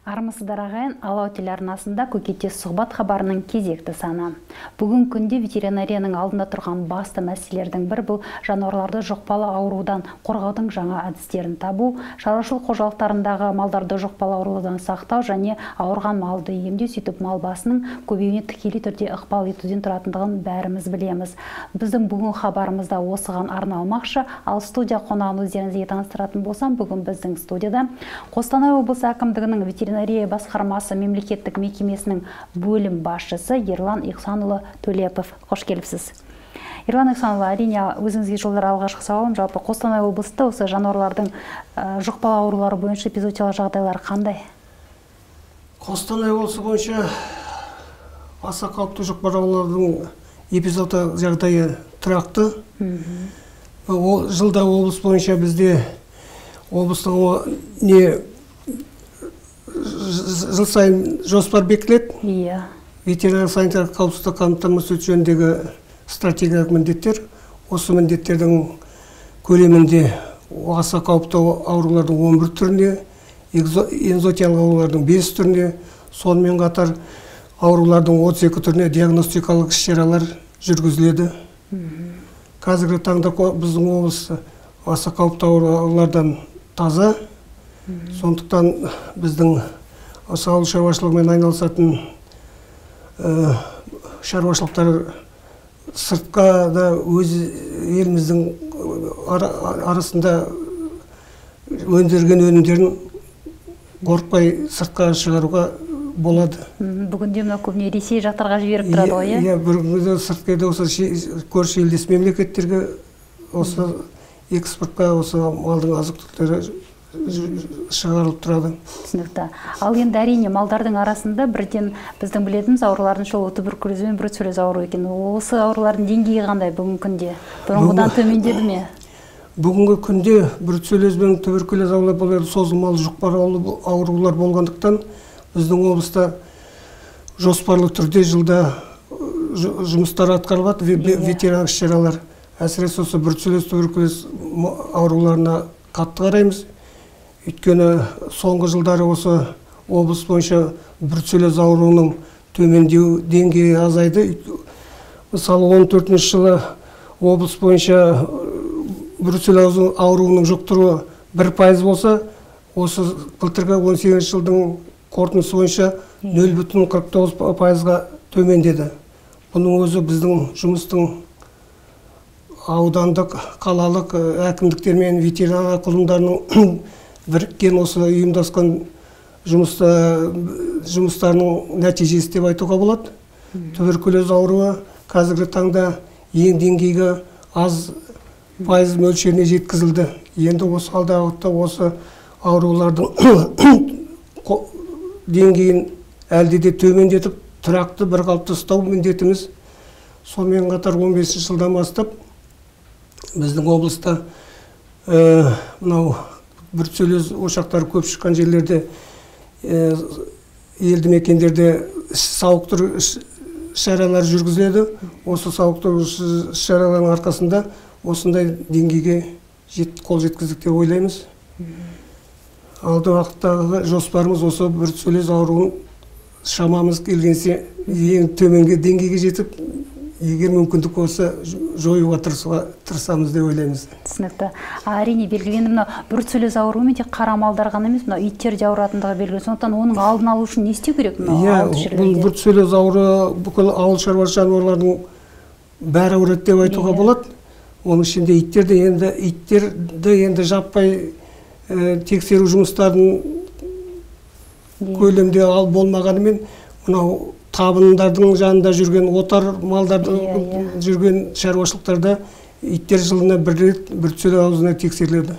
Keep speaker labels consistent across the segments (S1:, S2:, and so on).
S1: Армысыздар ағайын, Алау телеарнасында көкейте сұхбат хабарының кезекті саны. Бүгін күнде ветеринарияның алдында тұрған басты мәселелердің бір бұл жануарларды жұқпалы аурудан қорғаудың жаңа әдістерін табу, шаруашылық қожалықтарындағы малдарды жұқпалы аурудан сақтау және ауырған малды емдеу, сөйтіп мал басының көбеюіне тікелей түрде ықпал етуден тұратындығын бәріміз білеміз. Біздің бүгін хабарымызда осыған арналмақшы, ал студия қонағын өздеріңізге таныстыратын болсам, бүгін біздің студияда Қостанай облысы әкімдігінің ветеринария басқармасы мемлекеттік мекемесінің бөлім басшысы Ерлан Ихсанұлы Төлепов. Қош келіпсіз. Ерлан Ихсанұлы, әрине өзіңізге жолдар алғашқы сауалым, жалпы Қостанай облысында осы жануарлардың жұқпалы аурулары бойынша эпизоотиялық жағдайлар қандай?
S2: Қостанай облысы бойынша аса қауіпті жұқпалы аурулардың эпизоотиялық жағдайы тұрақты. Жылда облыс бойынша бізде облыстың жыл сайын жоспар бекітіледі. Ветеринарлық санитарлық қауіпсіздік қамтамасыз ету жөніндегі стратегиялық міндеттер. Осы міндеттердің көлемінде аса қауіпті аурулардың 11 түріне, экзотиялық аурулардың 5 түріне, сонымен қатар аурулардың 32 түріне диагностикалық іс-шаралар жүргізіледі. Қазіргі таңда біздің облыс аса қауіпті аурулардан таза. Сондықтан біздің ауыл шаруашылығымен айналысатын шаруашылықтар сыртқа да өз еліміздің арасында өндірген өнімдерін қорықпай сыртқа шығаруға болады.
S1: Бүгінде мына көбіне Ресей жақтарға жіберіп тұрады ғой, иә?
S2: Бүгінде сыртқа да осы көрші елдес мемлекеттерге осы экспортқа осы малдың азық-түліктері шығарылып тұрады.
S1: Түсінікті. Ал енді әрине малдардың арасында бірден біздің білетініміз аурулардың шолу туберкулез бен бруцеллез ауруы екен. Осы аурулардың деңгейі қандай бүгінгі күнде? Бұрынғыдан төмендеді ме?
S2: Бүгінгі күнде бруцеллез бен туберкулез аурулары созылмалы жұқпалы аурулар болғандықтан біздің облыста жоспарлы түрде жылда жұмыстар атқарылады, ветеринарлық іс-шаралар. Әсіресе осы бруцеллез туберкулез ауруларына қатты қараймыз. Өйткені соңғы жылдары осы облыс бойынша бруцеллез ауруының төмендеу деңгейі азайды. Мысалы 14 жылы облыс бойынша бруцеллез ауруының жұқтыруы 1% болса, осы былтырғы 18 жылдың қорытындысы бойынша 0,49%-ға төмендеді. Бұның өзі біздің жұмыстың аудандық, қалалық әкімдіктермен ветеринария құрылымдарының біріккен осы ұйымдасқан жұмыстарының нәтижесі деп айтуға болады. Туберкулез ауруы қазіргі таңда ең деңгейге аз пайыз мөлшеріне жеткізілді. Енді осы алдағы уақытта осы аурулардың деңгейін әлде де төмендетіп, тұрақты бір қалыпты ұстау міндетіміз. Сонымен қатар 15 жылдан бастап біздің облыста мынау бруцеллез ошақтары көп шыққан жерлерде, елді мекендерде сауықтыру шаралар жүргізіледі. Осы сауықтыру шараларының арқасында осындай деңгейге қол жеткіздік деп ойлаймыз. Алды уақыттағы жоспарымыз осы бруцеллез ауруын шамамыз келгенше ең төменгі деңгейге жетіп, егер мүмкіндік болса жоюға тырысамыз деп ойлаймыз.
S1: Түсінікті. Әрине белгіленді, мына бруцеллез ауруымен тек қара малдар ғана емес, мына иттер де ауыратындығы белгілі. Сондықтан оның алдын алу үшін не істеу керек?
S2: Бұл бруцеллез ауруы бүкіл ауыл шаруашылық жануарлардың бәрі ауырады деп айтуға болады. Оның ішінде иттерді енді жаппай тексеру жұмыстарын көлемде алып болмағанымен, мынау табындардың жанында жүрген, отар малдардың жүрген шаруашылықтарда иттер жылына бір рет бруцеллез аурусына тексеріледі.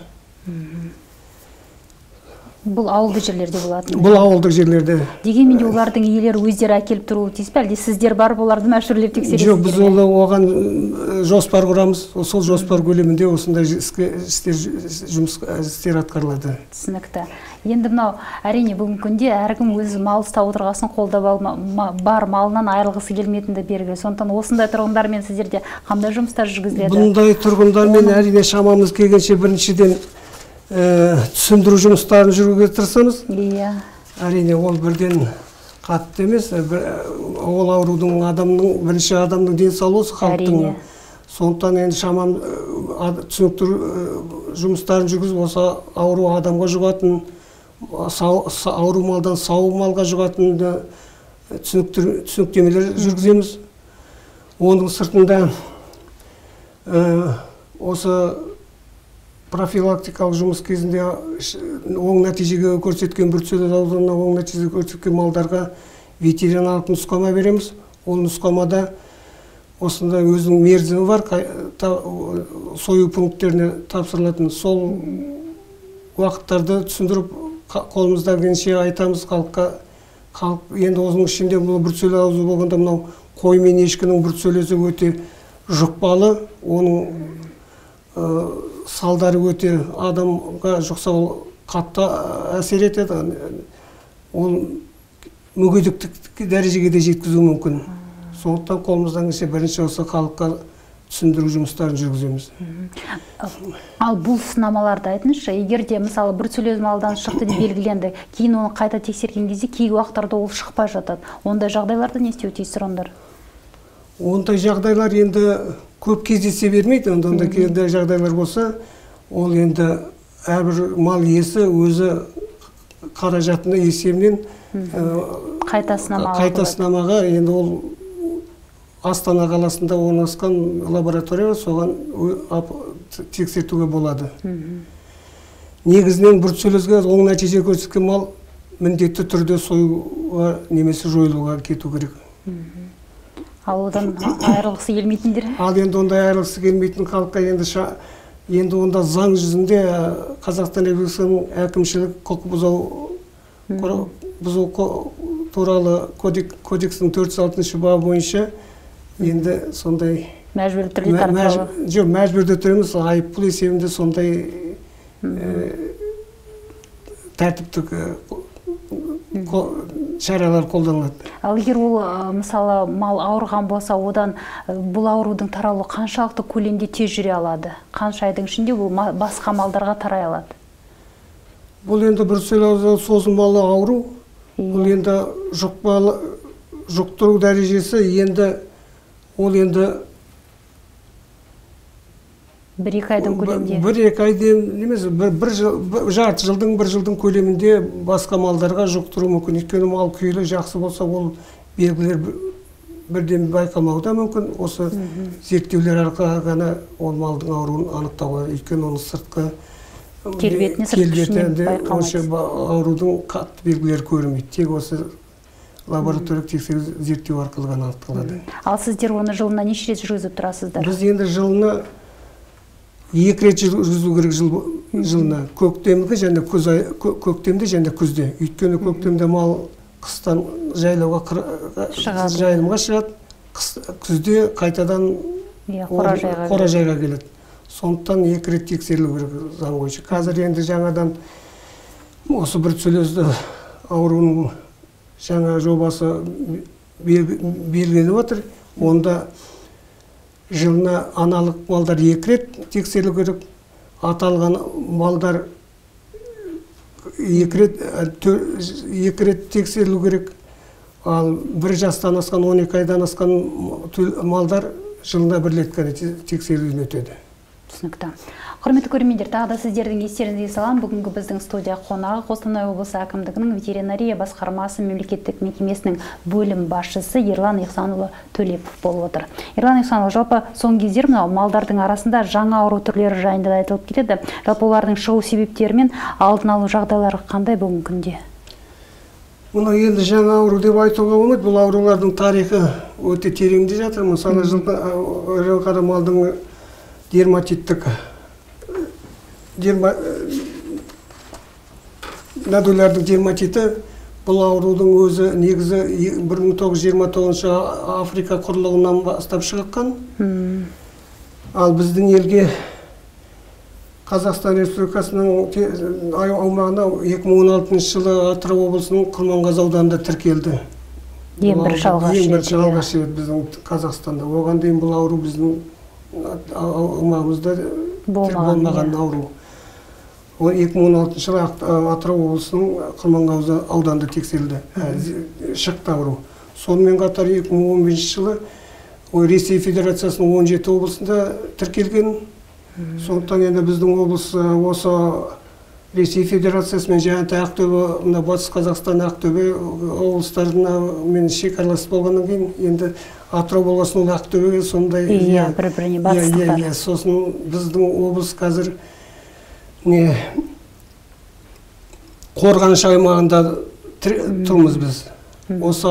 S1: Бұл ауылдық жерлерде болады?
S2: Бұл ауылдық жерлерде.
S1: Дегенмен олардың иелері өздері әкеліп тұруы тиіс пе, әлде сіздер барып оларды мәшһүрлеп тексересіздер?
S2: Жоқ, біз оған жоспар құрамыз. Сол жоспар көлемінде осындай жұмыстар атқарылады.
S1: Түсінікті. Енді мынау әрине бүгінгі күнде әркім өзі мал ұстап отырғасын, қолда бар малынан айырылғысы келмейтінді белгілі. Сондықтан осындай тұрғындармен сіздерде қандай жұмыстар жүргізіледі?
S2: Бұндай тұрғындармен әрине шамамыз келгенше біріншіден түсіндіру жұмыстарын жүргізуге тырысамыз. әрине ол бірден қатты емес, ол аурудың бірінші адамның денсаулығы халықтың. Сондықтан енді шамам түсініктіру жұмыстарын жүргізіп, осы ауру адамға жұғатын, ауру малдан сау малға жұғатын түсініктемелер жүргіземіз. Оның сыртында осы профилактикалық жұмыс кезінде оң нәтижеге көрсеткен, бруцеллез аурудың оң нәтижеге көрсеткен малдарға ветеринарлық нұсқама береміз. Ол нұсқамада осында өзінің мерзімі бар, сою пункттеріне тапсырылатын. Сол уақыттарды түсіндіріп, қолымызда келгенше айтамыз халыққа. Халық енді осының ішінде бруцеллез ауруы болғанда, мынау қой мен ешкінің бруцеллезі өте жұқпалы, оның салдары өте адамға жұқса қатты әсер етеді. Ол мүгедектік дәрежеге де жеткізуі мүмкін. Сондықтан қолымыздан келсе бірінші осы халыққа түсіндіру жұмыстарын жүргіземіз.
S1: Ал бұл сынамаларды айтыңызшы, егер де мысалы бруцеллез малдан шықты деп белгіленді, кейін оны қайта тексерген кезде кей уақыттарда ол шықпай жатады. Ондай жағдайларда не істеуі тиіс тұрғындар?
S2: Ондай жағдайлар енді көп кездесе бермейді. Ондай жағдайлар болса, ол енді әрбір мал иесі өзі қаражатының есебінен
S1: қайта
S2: сынамаға, енді ол Астана қаласында орналасқан лаборатория, соған тексертуге болады. Негізінен бруцеллезге оң нәтиже көрсеткен мал міндетті түрде союға немесе жойылуға кету керек.
S1: Ал одан айырылғысы келмейтіндер?
S2: Ал енді ондай айырылғысы келмейтін халыққа енді онда заң жүзінде Қазақстан Республикасының әкімшілік құқық бұзу туралы кодексінің 406 бабы бойынша енді сондай
S1: мәжбүрлі түрде тартылады.
S2: Жоқ, мәжбүрлі түрде емес, айыппұл есебінде сондай тәртіптік шаралар қолданылады.
S1: Ал егер ол мысалы мал ауырған болса, одан бұл аурудың таралуы қаншалықты көлемде тез жүре алады? Қанша айдың ішінде бұл басқа малдарға тарай алады?
S2: Бұл енді бруцеллез созылмалы ауру. Бұл енді жұқтыру дәрежесі ол енді
S1: 1-2 айдың көлемінде.
S2: 1-2 айдың емес, жарты жылдың, 1 жылдың көлемінде басқа малдарға жұқтыру мүмкін. Өйткені мал күйлі жақсы болса, ол белгілер бірден байқамауы да мүмкін. Осы зерттеулер арқылы ғана ол малдың ауруын анықтауға, өйткені оның сыртқы келбетінде аурудың қатты белгілері көрінбейді. Тек осы лабораториялық тексеру зерттеу арқылы ғана анықталады.
S1: Ал сіздер оны жылына неше рет жүргізіп тұрасыздар?
S2: Біз енді жылына 2 рет жүргізу керек жылына. Көктемде және күзде. Өйткені көктемде мал қыстан жайылымға шығады, күзде қайтадан қора-жайға келеді. Сондықтан 2 рет тексерілу керек заң бойынша. Қазір енді жаңадан осы бруцеллезді ауруының жаңа жобасы белгіленіп отыр. Онда жылына аналық малдар 2 рет тексерілу керек. Аталған малдар 2 рет тексерілу керек. Ал 1 жастан асқан, 12 айдан асқан малдар жылына 1 рет қана тексеруден өтеді.
S1: Түсінікті. Құрметті көрермендер, тағы да сіздердің естеріңізге салам. Бүгінгі біздің студия қонағы Қостанай облысы әкімдігінің ветеринария басқармасы мемлекеттік мекемесінің бөлім басшысы Ерлан Ихсанұлы Төлепов болып отыр. Ерлан Ихсанұлы, жалпы соңғы кездері мынау малдардың арасында жаңа ауру түрлері жайында да айтылып келеді. Жалпы олардың шығу себептері мен алдын алу жағдайлары қандай бүгінгі күнде?
S2: Мұны енді жаңа ауру деп айтуға болмайды. Бұл аурулардың тарихы өте тереңде жатыр. Мысалы, ірі қара малдың дерматиттік нодулярдың дерматиті, бұл аурудың өзі негізі 1929 Африка құрлығынан бастап шыққан. Ал біздің елге Қазақстан Республикасының аумағына 2016 жылы Атырау облысының Құрманғазы ауданында тіркелді.
S1: Ең бірінші
S2: алғаш рет біздің Қазақстанда. Оған дейін бұл ауру біздің аумағымызда болмаған ауру. 2016 жылы Атырау облысының Құрманғазы ауданында тексерілді, шықты ауру. Сонымен қатар 2015 жылы Ресей Федерациясының 17 облысында тіркелген. Сондықтан енді біздің облыс осы Ресей Федерациясымен және Ақтөбе, Батыс Қазақстан, Ақтөбе облыстарына шекаралас болғаннан кейін енді Атырау болғасын Ақтөбеге сондай
S1: бір-біріне батыстықтар.
S2: Сосын біздің облыс қазір Қорғаныш аймағында тұрмыз біз. Осы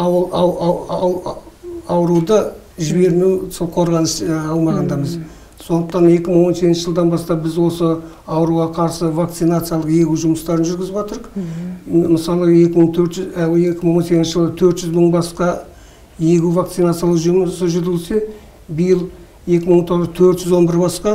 S2: ауруды жібермеу сол Қорғаныш аумағындамыз. Сондықтан 2017 жылдан бастап біз осы ауруға қарсы вакцинациялық егу жұмыстарын жүргізіп жатырмыз. Мысалы 2018 жылы 400 мың басқа егу вакцинациялық жұмысы жүргізілсе, биыл 2019 411 басқа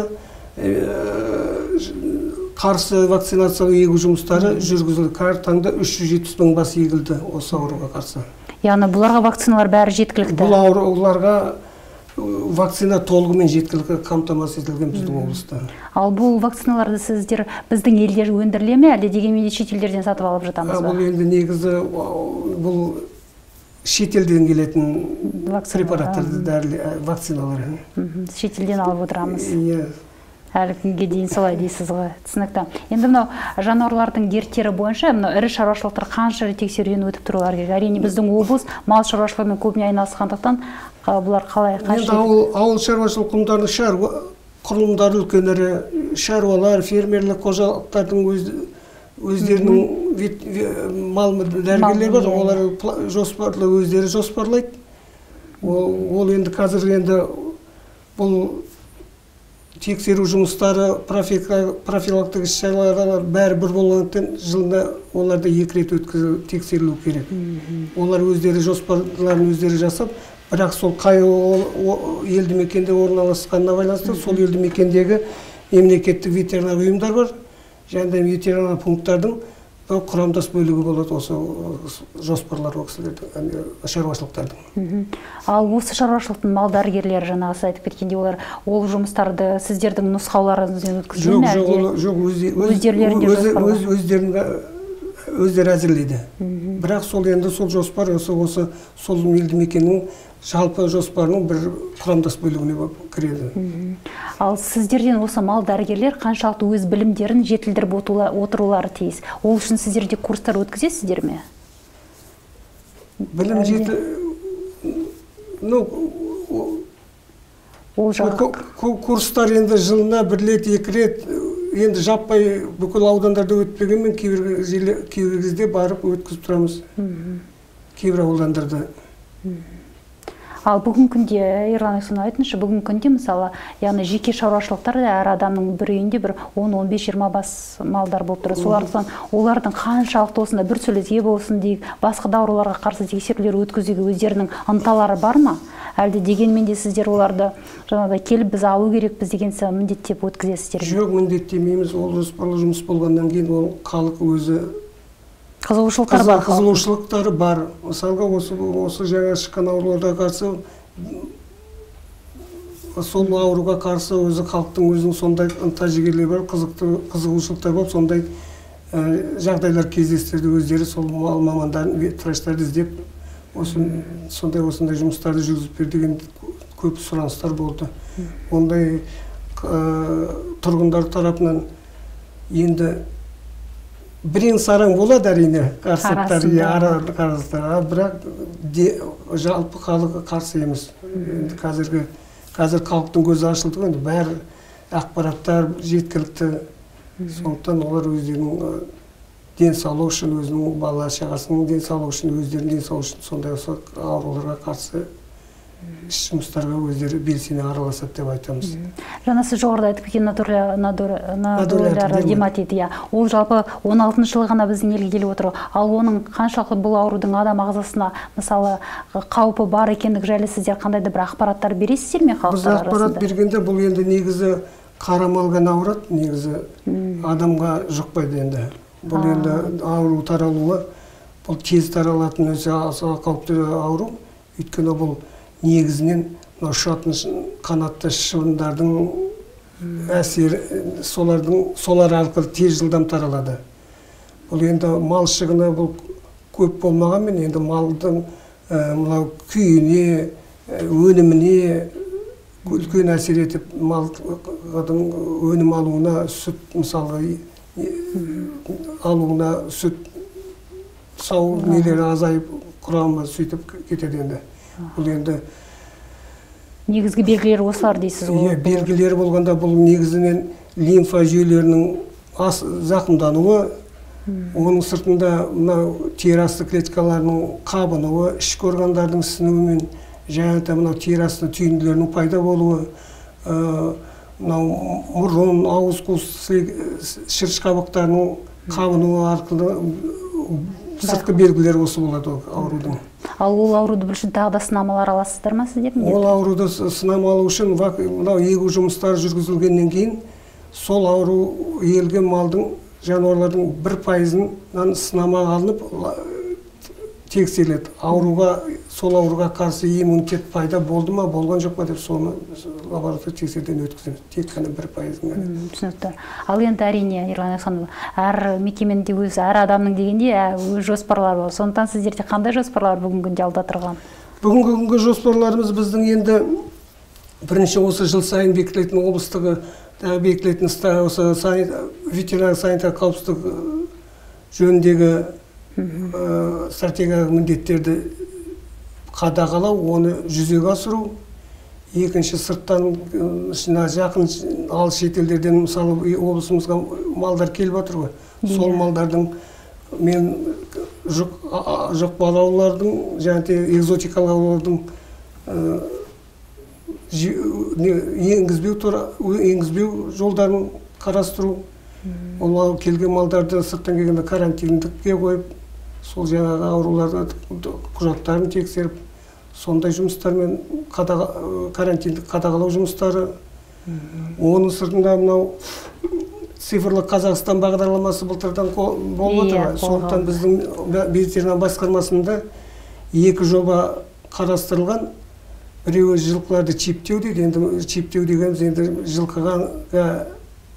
S2: қарсы вакцинациялық егу жұмыстары жүргізілді. Қазіргі таңда 370 мың бас егілді осы ауруға қарсы.
S1: Яғни бұларға вакциналар бәрі жеткілікті?
S2: Бұл ауруларға вакцина толығымен жеткілікті қамтамасыз етілген біздің облыста.
S1: Ал бұл вакциналарды сіздер біздің елде өндіріле ме, әлде дегенмен шетелдерден сатып алып жатамыз ба?
S2: Бұл енді негізі бұл шетелден келетін препараттарды, вакциналар.
S1: Шетелден алып отырамыз. Әлі күнге дейін солай дейсіз ғой, түсінікті. Енді мынау жануарлардың дерттері бойынша ірі шаруашылықтар қанша тексеруден өтіп тұрулар керек? Әрине біздің облыс мал шаруашылығымен көбіне айналысқандықтан бұлар қалай қанша?
S2: Ауыл шаруашылық құрылымдары үлкенері, шаруалар, фермерлік қожалықтардың өздерінің мал дәрігерлері бар, олар жоспарлы өздері жоспарлайды. Ол енді қазір енді бұл тексеру жұмыстары, профилактика іс-шаралар бәрі бір болғандықтан жылда оларды 2 рет өткізіп тексерілу керек. Олар өздері жоспарларын өздері жасап, бірақ сол қай елді мекенде орналасқанына байланысты сол елді мекендегі мемлекеттік ветеринар ұйымдар бар, және де ветеринар пункттардың құрамдас бөлігі болады осы жоспарлар шаруашылықтардың.
S1: Ал осы шаруашылықтың мал дәрігерлері жаңағы айтып кеткенде ол жұмыстарды сіздердің нұсқауларыңызбен өткізілді ме?
S2: Жоқ, өздері әзірлейді. Бірақ сол енді сол жоспар осы сол елді мекеннің жалпы жоспарының бір құрамдас бөлігіне кіреді.
S1: Ал сіздерден осы мал дәрігерлер қаншалықты өз білімдерін жетілдіріп отырулары тиіс? Ол үшін сіздерде курстар өткізесіздер ме?
S2: Білім курстар енді жылына 1 рет, 2 рет, енді жаппай бүкіл аудандарда өтпегенмен кейбір кезде барып өткізіп тұрамыз. Кейбір аудандарда.
S1: Ал бүгін күнде, Ерлан Айсұн айтыңызшы, бүгін күнде мысалы, яғни жеке шаруашылықтар әр адамның бір үйінде бір 10-15-20 бас малдар болып тұрады. Солардан олардың қаншалықты осында бір сөзге болсын дейік, басқа да ауруларға қарсы тексерулер өткізуге өздерінің ынталары бар ма? Әлде дегенмен де сіздер оларды жаңағыдай келіп біз алу керекпіз деген міндеттеп өткізесіздер ме?
S2: Жоқ, міндеттемейміз. Ол жоспарлы жұмыс болғаннан кейін ол халық өзі
S1: қызығушылықтары
S2: бар. Мысалға осы жаңа шыққан ауруларға қарсы сол ауруға қарсы өзі халықтың өзінің сондай ынта-жігерлері бар, қызығушылықтар болып, сондай жағдайлар кездестірді өздері сол мамандарын, врачтарды іздеп, сондай жұмыстарды жүргізіп бер деген көп сұраныстар болды. Ондай тұрғындар тарапынан енді бірен сараң болады әрине, қарсылықтар, бірақ жалпы халыққа қарсы емес. Қазір халықтың көзі ашылды, бәрі ақпараттар жеткілікті. Сондықтан олар өздерінің денсаулығы үшін, өзінің бала шағасының денсаулығы үшін, өздерінің денсаулығы үшін сондай ауруларға қарсы жұмыстарға өздері белсене араласады деп айтамыз.
S1: Жаңа сіз жоғарыда айтып кеткен нодулярлы гематит, ол жалпы 16 жылы ғана біздің елге келіп отыр. Ал оның қаншалықты бұл аурудың адам ағзасына мысалы қаупі бар екендігі жайлы сіздер қандай да бір ақпараттар бересіздер ме халықтар арасында?
S2: Біз ақпарат бергенде бұл енді негізі қара малға ауырады, негізі адамға жұқпайды енді. Бұл енді ауру таралуы, бұл тез таралатын өте аса қауіпті ауру. Өйткені бұл негізінен ұшатын қанатты шыбындардың әсер солар арқылы тез жылдам таралады. Бұл енді мал шығыны бұл көп болмағанмен, енді малдың мынау күйіне, өніміне үлкен әсер етіп, малдың өнім алуына, сүт мысалға алуына, сүт сау нелері азайып, құрамы сөйтіп кетеді енді. Бұл енді
S1: негізгі белгілері осылар дейсіз ғой?
S2: Белгілері болғанда бұл негізінен лимфа жүйелерінің зақымдануы, оның сыртында тері асты клеткаларының қабынуы, ішкі органдардың ісінуімен, және де тері асты түйінділерінің пайда болуы, мұрын, ауыз қуыс, шырыш қабықтарының қабынуы арқылы сыртқы белгілері осы болады аурудың.
S1: Ал ол ауруды білу үшін тағы да сынамалар аласыздар ма сіздер?
S2: Ол ауруды сынама алу үшін егу жұмыстары жүргізілгеннен кейін сол ауру егілген малдың, жануарлардың 1%-нан сынама алынып тексеріледі. Сол ауруға қарсы иммунитет пайда болды ма, болған жоқ па деп соны лаборатория тексеруден өткіземіз. Тек қана 1%-ны.
S1: Түсінікті. Ал енді әрине, Ерлан Александрович, әр мекеменде өз, әр адамның дегенде өз жоспарлары бар. Сондықтан сіздерде қандай жоспарлар бүгінгі күнде алда тұрған?
S2: Бүгінгі күнгі жоспарларымыз біздің енді бірінші осы жыл сайын бекітілетін облыстығы бекітілетін осы ветеринарлық санитарлық қауіпсіздік жөніндегі стратегиялық міндеттерді қадағалау, оны жүзеге асыру. Екінші, сырттан жақын алыс шетелдерден мысалы облысымызға малдар келіп жатыр ғой. Сол малдардың мен жұқпалы аурулардың және экзотикалық аурулардың енгізбеу жолдарын қарастыру. Ол келген малдарды сырттан келгенде карантиндікке қойып, сол жаңағы ауруларды құжаттарын тексеріп, сондай жұмыстармен карантиндік қадағалау жұмыстары. Оның сыртында мынау цифрлық Қазақстан бағдарламасы былтырдан болып отыр. Сондықтан біздің ветеринар басқармасында 2 жоба қарастырылған. Біреуі жылқыларды чиптеу дейді. Енді чиптеу дегеніміз енді жылқыға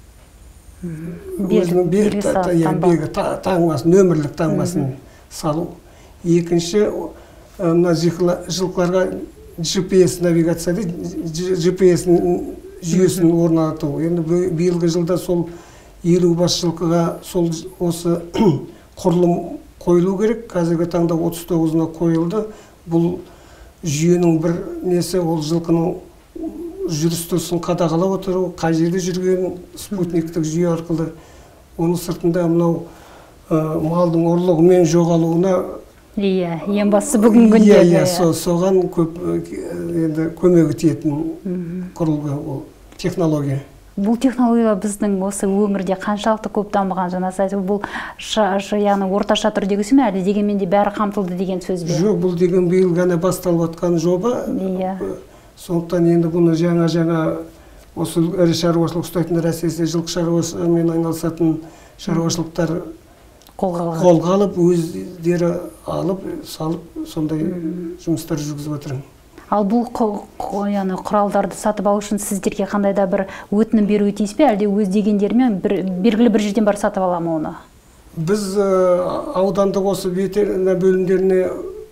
S2: нөмірлік таңбасын салу. Екінші, жылқыларға GPS навигация дейді, GPS жүйесін орнату. Енді биылғы жылда сол 50 бас жылқыға осы құрылым қойылу керек. Қазіргі таңда 39-на қойылды. Бұл жүйенің бір несі, ол жылқының жүріс-тұрысын қадағалап отыру, қай жерде жүрген спутниктік жүйе арқылы. Оның сыртында мынау малдың ұрлығы мен жоғалуына
S1: ең бастысы бүгінгі күндегі
S2: соған көп көмегі тиетін құрылғы, ол технология.
S1: Бұл технология біздің осы өңірде қаншалықты көп дамыған, жаңа сіз бұл яғни орташа түрдегісі ме, әлде дегенмен де бәрі қамтылды деген сөз бе?
S2: Жоқ, бұл деген биыл ғана басталып жатқан жоба. Сондықтан енді бұны жаңа осы ірі шаруашылық ұстайтындар, әсіресе жылқы шаруашылығымен айналысатын шаруашылықтар қолға алып, өздері алып, салып, сондай жұмыстар жүргізіп отыр.
S1: Ал бұл құралдарды сатып алу үшін сіздерге қандай да бір өтінім беруі тиіс пе, әлде өз дегендерімен белгілі бір жерден бар сатып ала ма оны?
S2: Біз аудандық осы ветеринар бөлімдеріне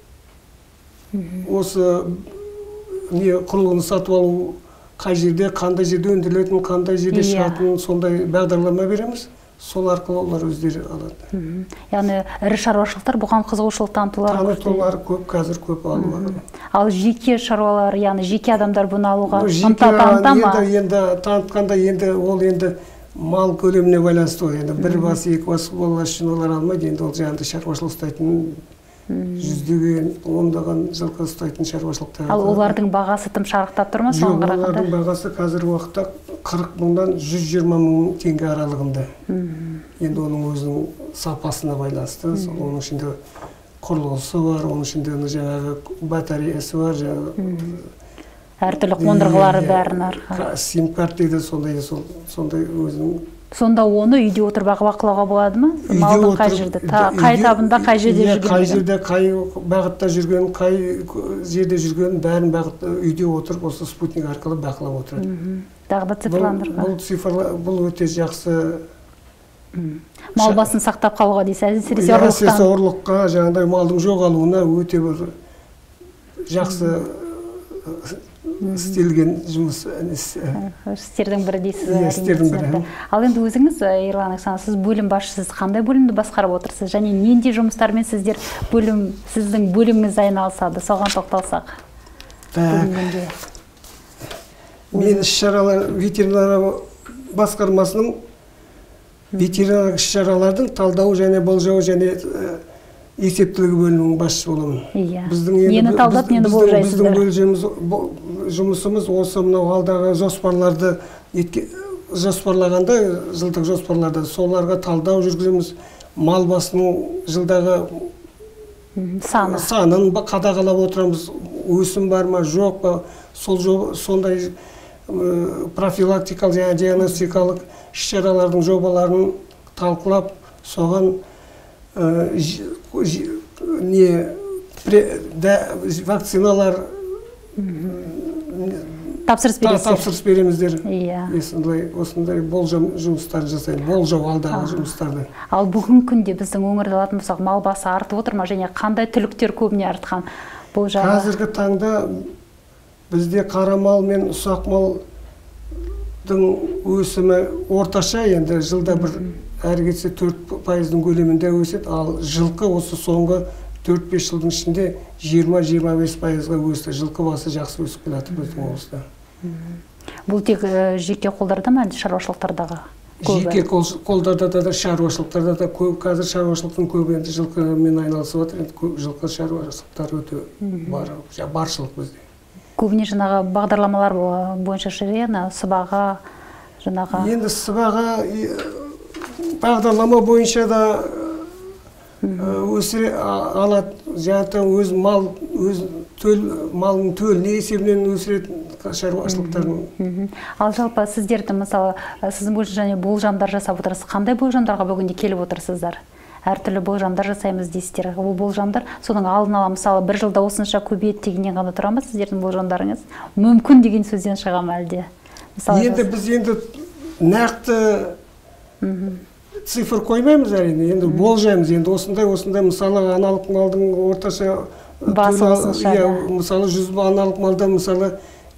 S2: осы құрылғыны сатып алу, қай жерде, қандай жерде өндірілетін, қандай жерде шығатын, сондай бағдарлама береміз. Сол арқылы олар өздері алады.
S1: Яғни ірі шаруашылықтар бұған қызығушылық
S2: танытулар көп, қазір көп алуға.
S1: Ал жеке шаруалар, яғни жеке адамдар бұны алуға ынта таныта ма?
S2: Енді танытқанда ол енді мал көлеміне байланысты ғой. Енді 1 бас, 2 бас болғаны үшін олар алмайды. Енді ол жаңағыдай шаруашылық ұстайтын жүздеген, ондаған жылқы ұстайтын шаруашылықтар.
S1: Ал олардың бағасы тым шарықтап тұр ма соған қарағанда?
S2: Олардың бағасы қазіргі уақытта 40 мыңнан 120 мың теңге аралығында. Енді оның өзінің сапасына байланысты. Оның ішінде құрылғысы бар, оның ішінде жаңағы батареясы бар,
S1: әртүрлі қондырғылары бәрін арқылы.
S2: Сим-карт дейді, сондай өзінің.
S1: Сонда оны үйде отырып бақылауға болады ма? Малдың қай жерде, қай табында, қай жерде жүрген?
S2: Қай жерде, қай бағытта жүрген, қай жерде жүрген, бәрін үйде отырып, осы спутник арқылы бақылап отырады.
S1: Дагы да цифрландырган.
S2: Бұл өте жақсы.
S1: Мал басын сақтап қалуға дейсіз, әсіресе
S2: орлыққа, жаңағыдай малдың жоғалуына өте бір жақсы істелген жұмыс.
S1: Істердің бірі дейсіз. Ал енді өзіңіз, Ерлан Александрович, сіз бөлім басшысыз, қандай бөлімді басқарып отырсыз? Және нендей жұмыстармен сіздің бөліміңіз айналысады? Соған тоқталсақ.
S2: Мен іс-шаралар ветеринария басқармасының ветеринарлық іс-шаралардың талдау және болжау және есептілігі бөлімінің басшысы боламын.
S1: Нені талдап, нені болжайсыздар?
S2: Біздің жұмысымыз осы мынау алдағы жоспарларды жоспарлағанда, жылдық жоспарларды соларға талдау жүргіземіз. Мал басының жылдағы санын қадағалап отырамыз. Өсім бар ма, жоқ па, сондай профилактикалық және диагностикалық іс-шаралардың жобаларын талқылап, соған вакциналар тапсырыс береміздер. Осындай болжам жұмыстарын жасайды, болжау алдағы жұмыстарды.
S1: Ал бүгін күнде біздің өңірде алатын болсақ, мал басы артып отыр ма, және қандай түліктер көбіне артқан?
S2: Қазіргі таңда бізде қара мал мен ұсақ малдың өсімі орташа, енді жылда бір әр кетсе 4%-ның көлемінде өседі, ал жылқы осы соңғы 4-5 жылдың ішінде 20-25%-ға өсті. Жылқы басы жақсы өсіп келатыр біздің облыста.
S1: Бұл тек жеке қолдарда ма, әлде шаруашылықтардағы?
S2: Жеке қолдарда да, шаруашылықтарда да көп. Қазір шаруашылықтың көбі енді жылқымен айналысып отыр. Жылқы шаруашылықтар өте баршылық бізде.
S1: Көбіне жаңағы бағдарламалар бойынша шырена, сыбаға, жаңағы...
S2: Енді сыбаға бағдарлама бойынша да өсіре алады. Жаңағы өз малының төліне есебінен өсіретін шаруашылықтарын.
S1: Ал жалпы сіздерді, мысалы, сіздің бойынша және болжамдар жасап отырсыз. Қандай болжамдарға бүгінде келіп отырсыздар? Әртүрлі болжамдар жасаймыз дейсіздер. Ол болжамдар соның алдын ала, мысалы, бір жылда осынша көбейеді дегеннен ғана тұра ма сіздердің болжамдарыңыз? Мүмкін деген сөзден шыға ма әлде?
S2: Енді біз нақты цифр қоймаймыз әрине, енді болжаймыз. Енді осындай, мысалы, аналық малдың орташа мысалы 100 аналық малда, мысалы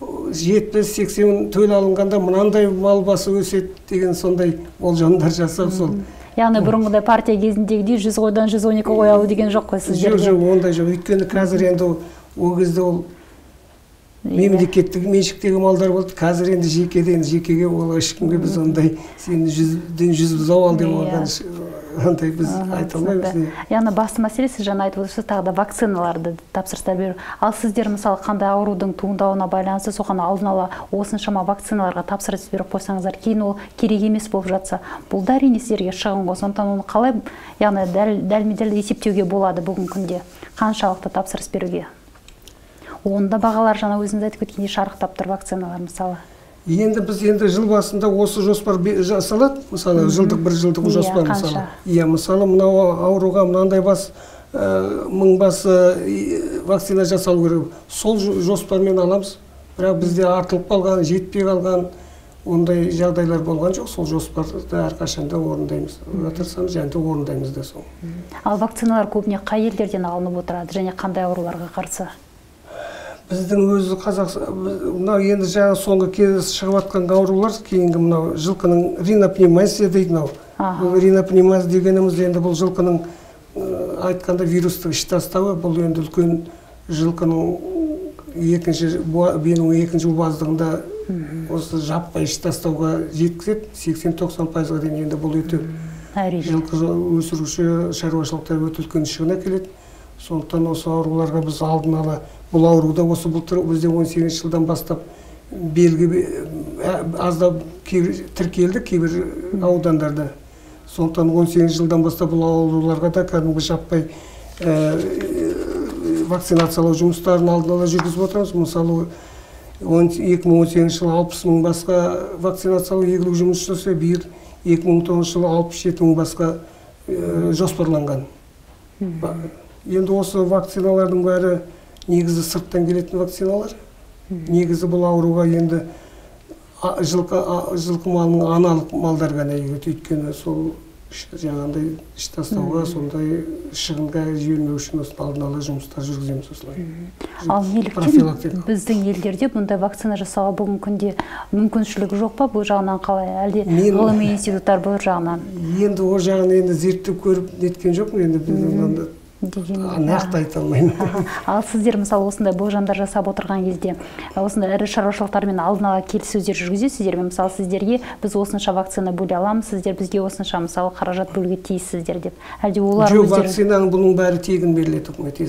S2: 70-80 төл алынғанда мынандай мал басы өседі деген сондай болжамдар жасап сол.
S1: Яғни бұрынғыдай партия кезіндегідей 100 қойдан 112 қой алу деген жоқ қой сіздерге?
S2: Жоқ, ондай жоқ. Өйткені қазір енді ол кезде ол мемлекеттік меншіктегі малдар болды. Қазір енді жекеге ол ешкімге біз ондай сені 100-ден 100 бұзау ал деп оған ондай біз айта алмаймыз.
S1: Яғни басты мәселе, сіз жаңа айтып отырсыз, тағы да вакциналарды тапсырыстар беру. Ал сіздер мысалы қандай аурудың туындауына байланысты соған алдын ала осыншама вакциналарға тапсырыс беріп қойсаңыздар, кейін ол керек емес болып жатса, бұл да әрине сіздерге шығын ғой. Сондықтан оны қалай, яғни дәлме-дәл есептеуге болады бүгінгі күнде? Қаншалықты тапсырыс беруге? Онда бағалар жаңа өзіңіз айтып кеткендей шарықтап тұр вакциналар мысалы.
S2: Енді біз жыл басында осы жоспар жасалады, мысалы жылдық бір жылдық жоспар мысалы. Мысалы мынау ауруға мынандай мың басы вакцина жасалу керек. Сол жоспармен аламыз. Бірақ бізде артылып қалған, жетпей қалған ондай жағдайлар болған жоқ. Сол жоспарды әрқашанда орындаймыз. Тырысамыз және орындаймыз да сол.
S1: Ал вакциналар көбіне қай елдерден алынып отырады және қандай ауруларға қарсы?
S2: Біздің өзі мынау енді жаңа соңғы кез шығып жатқан аурулар, кейінгі мынау жылқының ринопневмониясы дейді мынау. Ринопневмония дегеніміз енді бұл жылқының айтқанда вирустық іш тастауы, бұл енді үлкен жылқының екінші убаздығында осы жаппай іш тастауға жеткізеді, 80-90%-ға дейін. Енді бұл өте жылқы өсіруші шаруашылықтар өте үлкен шығын әкеледі. Сондықтан осы ауруларға біз алдын ала, бұл ауруда осы бізде 18 жылдан бастап белгі аздап тіркелді кейбір аудандарда. Сондықтан 18 жылдан бастап бұл ауруларға да кәдімгі жаппай вакцинациялау жұмыстарын алдын ала жүргізіп отырмыз. Мысалы 2018 жылы 60 мың басқа вакцинациялау егілу жұмыс жасау, биыл 2019 жылы 67 мың басқа жоспарланған. Енді осы вакциналардың бәрі негізі сырттан келетін вакциналар. Негізі бұл ауруға енді жылқы малының аналық малдар ғана егеді. Өйткені сол жаңағындай іш тастауға, сондай шығынға жібермеу үшін осыны алдын ала жұмыстар жүргіземіз осылай.
S1: Ал неліктен біздің елдерде бұндай вакцина жасауға бүгінгі күнде мүмкіншілік жоқ па? Бұл жағынан қалай? Әлде ғылыми институттар бұл жағынан?
S2: Енді ол жағын енді зерттеп көріп неткен жоқпын, енді біз нақты айта алмаймын.
S1: Ал сіздер мысалы осындай болжамдар жасап отырған кезде осындай ірі шаруашылықтармен алдын ала келіссөздер жүргізесіздер ме? Мысалы сіздерге біз осынша вакцина бөле аламыз, сіздер бізге осынша мысалы қаражат бөлуге тиіссіздер деп. Әлде олар
S2: жоқ, вакцинаның бұның бәрі тегін беріледі үкімет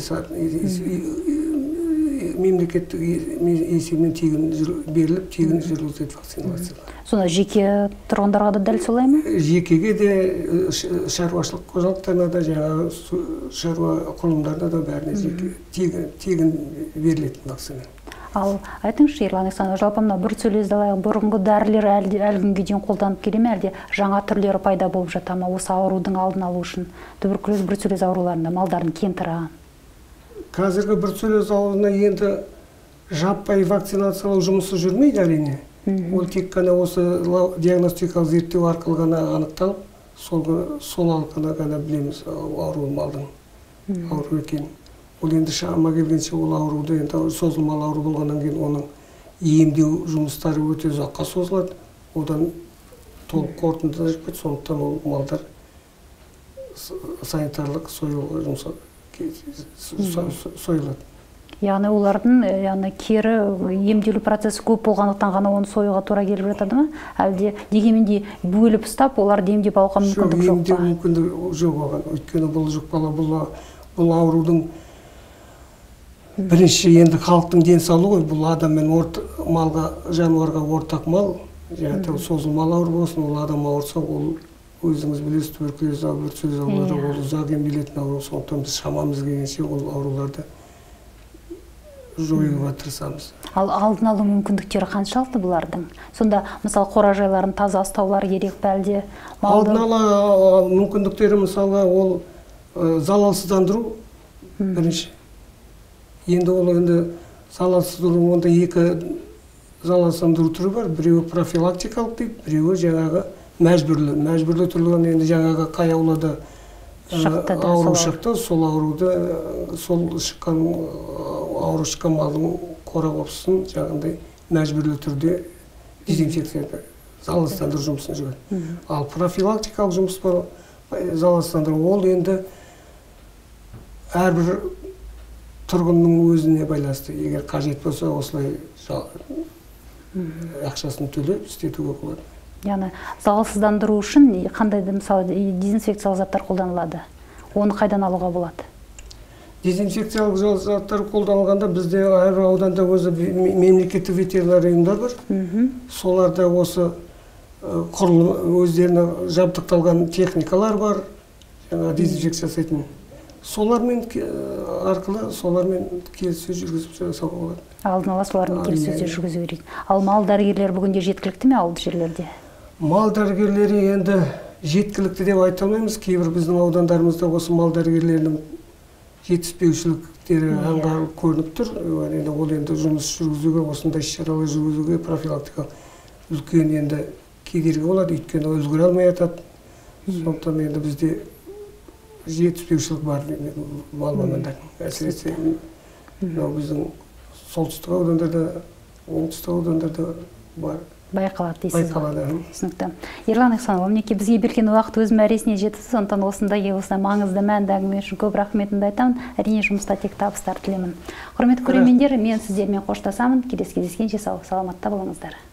S2: мемлекеттік есебінен тегін беріліп, тегін жүргізіледі вакцинация.
S1: Сонда жеке тұрғындарға да дәл солай ма?
S2: Жекеге де, шаруашылық қожалықтарына да, жаңағы шаруа құрылымдарына да бәріне тегін берілетін вакцина.
S1: Ал айтыңызшы, Ерлан Ихсанов, жалпы мына бруцеллез бұрынғы дәрілер әлі күнге дейін қолданып келе ме, әлде жаңа түрлері пайда болып жата ма осы аурудың алдын алу үшін? Туберкулез, бруцеллез ауруларында малдардың кен тараған.
S2: Қазіргі бруцеллез ауруына енді жаппай вакцинациялау жұмысы жүрмейді әрине. Ол тек қана осы диагностикалық зерттеу арқылы ғана анықталып, сол арқылы ғана білеміз ауру малдың ауру екенін. Ол енді шама келгенше ол ауруды, енді созылмалы ауру болғаннан кейін оның емдеу жұмыстары өте ұзаққа созылады. Одан толық қорытынды шықпайды, сондықтан ол малдар санитарлық сойылады.
S1: Яғни олардың кері емделу процесі көп болғандықтан ғана оны союға тура келіп жатады ма? Әлде дегенмен бөліп ұстап, оларды емдеп алуға мүмкіндік жоқ па?
S2: Емдеу мүмкіндік жоқ оған. Өйткені бұл жұқпалы бұл аурудың бірінші енді халықтың денсаулығы, бұл адам мен малға, жануарға ортақ мал, жаңағы созылмалы ауру болсын, ол адам ауырса, ол өзіңіз білесіз, туберкулез аурулары, ол ұзақ емделетін ауру, сондықтан біз шамамыз келгенше ол ауруларды жоюға тырысамыз.
S1: Ал алдын алу мүмкіндіктері қаншалықты бұлардың? Сонда мысалы қоражайларын таза ұстаулар керек пе әлде?
S2: Алдын ала мүмкіндіктері мысалға ол залалсыздандыру бірінші. Енді ол залалсыздандыру, онда екі залалсыздандыру түрі бар. Біреуі профилактикалық дейді, біреуі жаңағы мәжбүрлі түрлі. Енді жаңағы қай аулада ауру шықты, сол ауруды, сол ауру шыққан малдың қора қопсысын жаңағындай мәжбүрлі түрде дезинфекция, залалсыздандыру жұмысын жүргізеді. Ал профилактикалық жұмыс бар, залалсыздандыру, ол енді әрбір тұрғынның өзіне байланысты. Егер қажет болса, осылай ақшасын төлеп істетуге болады.
S1: Яғни залалсыздандыру үшін қандай мысалы дезинфекциялық заттар қолданылады? Оны қайдан алуға болады?
S2: Дезинфекциялық заттар қолданылғанда бізде әрбір ауданда өзі мемлекеттік ветеринария ұйымдар бар. Соларда осы өздеріне жабдықталған техникалар бар, дезинфекция жасайтын. Солармен арқылы солармен келіссөз жүргізіп жасауға болады.
S1: Алдын ала солармен келіссөздер жүргізу керек. Ал мал дәрігерлері бүгінде жеткілікті ме ауылды жерлерде?
S2: Мал дәрігерлері енді жеткілікті деп айта алмаймыз. Кейбір біздің аудандарымызда осы мал дәрігерлерінің жетіспеушіліктері аңғарылып көрініп тұр. Ол енді жұмыс жүргізуге, осындай іс-шаралар жүргізуге профилактикалық үлкен енді кедергі болады, өйткені өзгере алмай жатады. Сондықтан енді бізде жетіспеушілік бар мал мамандарының. Әсіресе біздің солтүстік аудандарда, оңтүстік аудандарда бар.
S1: Байқалады дейсіз.
S2: Байқалады.
S1: Түсінікті. Ерлан Ихсанов, мінекей бізге берген уақыт өз мәресіне жетті, сондықтан осындай маңызды мәнді әңгіме үшін көп рахметімді айтамын. Әрине жұмыста тек табыстар тілеймін. Құрметті көрермендер, мен сіздермен қоштасамын. Келесі кездескенше сау саламатта болыңыздар.